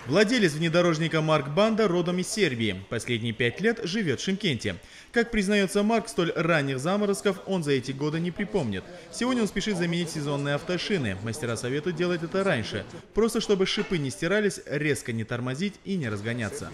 Владелец внедорожника Марк Банда родом из Сербии. Последние 5 лет живет в Шымкенте. Как признается Марк, столь ранних заморозков он за эти годы не припомнит. Сегодня он спешит заменить сезонные автошины. Мастера советуют делать это раньше. Просто чтобы шипы не стирались, резко не тормозить и не разгоняться.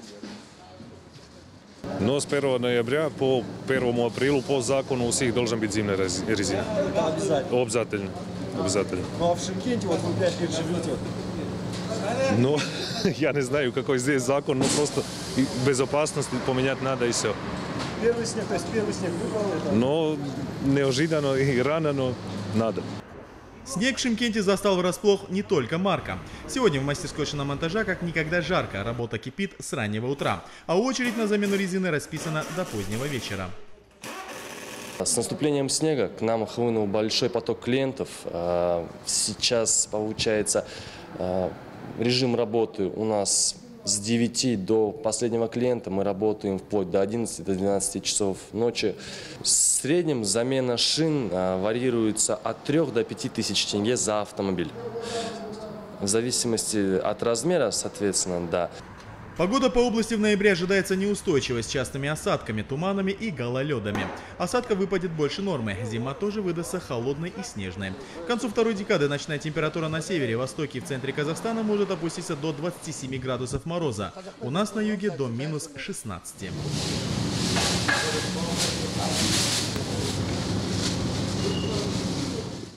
Но с 1 ноября по 1 апрелу по закону у всех должен быть зимняя резина. Обязательно. Обязательно. Ну а в Шымкенте вот вы 5 лет живете. Ну, я не знаю, какой здесь закон, но просто безопасность поменять надо и все. Первый снег, то есть первый снег выпал? Это... Но неожиданно и рано, но надо. Снег в Шымкенте застал врасплох не только Марка. Сегодня в мастерской шиномонтажа как никогда жарко, работа кипит с раннего утра. А очередь на замену резины расписана до позднего вечера. С наступлением снега к нам хлынул большой поток клиентов. Сейчас получается режим работы у нас с 9 до последнего клиента. Мы работаем вплоть до 11-12 часов ночи. В среднем замена шин варьируется от 3 до 5 тысяч тенге за автомобиль. В зависимости от размера, соответственно, да. Погода по области в ноябре ожидается неустойчивой с частыми осадками, туманами и гололедами. Осадка выпадет больше нормы. Зима тоже выдастся холодной и снежной. К концу второй декады ночная температура на севере, востоке и в центре Казахстана может опуститься до 27 градусов мороза. У нас на юге до минус 16.